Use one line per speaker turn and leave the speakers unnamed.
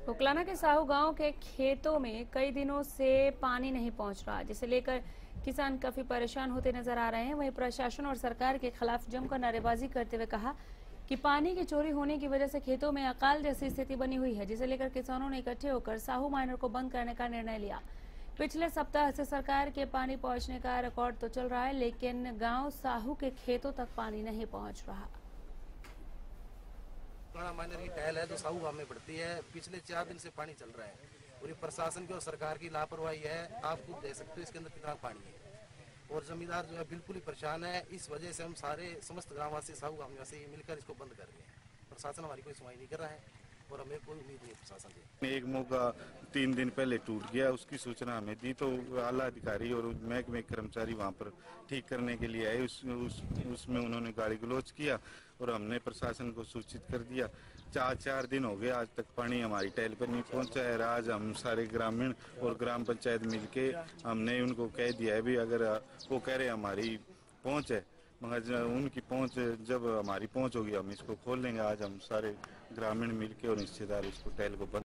उकलाना के साहू गांव के खेतों में कई दिनों से पानी नहीं पहुंच रहा, जिसे लेकर किसान काफी परेशान होते नजर आ रहे हैं। वहीं प्रशासन और सरकार के खिलाफ जमकर नारेबाजी करते हुए कहा कि पानी की चोरी होने की वजह से खेतों में अकाल जैसी स्थिति बनी हुई है, जिसे लेकर किसानों ने इकट्ठे होकर साहू माइनर को बंद करने का निर्णय लिया। पिछले सप्ताह से सरकार के पानी पहुंचने का रिकॉर्ड तो चल रहा है, लेकिन गांव साहू के खेतों तक पानी नहीं पहुंच रहा।
माइनर की टहल है जो साहू गांव में पड़ती है। पिछले 4 दिन से पानी चल रहा है और ये प्रशासन की और सरकार की लापरवाही है। आप खुद देख सकते हो इसके अंदर कितना पानी है और जमींदार जो है बिल्कुल ही परेशान है। इस वजह से हम सारे समस्त ग्रामवासी साहू गांव निवासी मिलकर इसको बंद कर रहे हैं। प्रशासन हमारी कोई सुनवाई नहीं कर रहा है और हमें कोई उम्मीद नहीं है प्रशासन से।
एक मौका 3 दिन पहले टूट गया, उसकी सूचना हमें दी तो आला अधिकारी और महकमे कर्मचारी वहां पर ठीक करने के लिए आए। उसमें उन्होंने गाली गलौज किया और हमने प्रशासन को सूचित कर दिया। 4 दिन हो गए, आज तक पानी हमारी टहल पर नहीं पहुंचा है। आज हम सारे ग्रामीण और ग्राम पंचायत मिलके हमने उनको कह दिया है भी, अगर वो कह रहे हमारी पहुंच है, मगर उनकी पहुंच जब हमारी पहुंच होगी हम इसको खोल लेंगे। आज हम सारे ग्रामीण मिलके और हिस्सेदार इसको टहल को बंद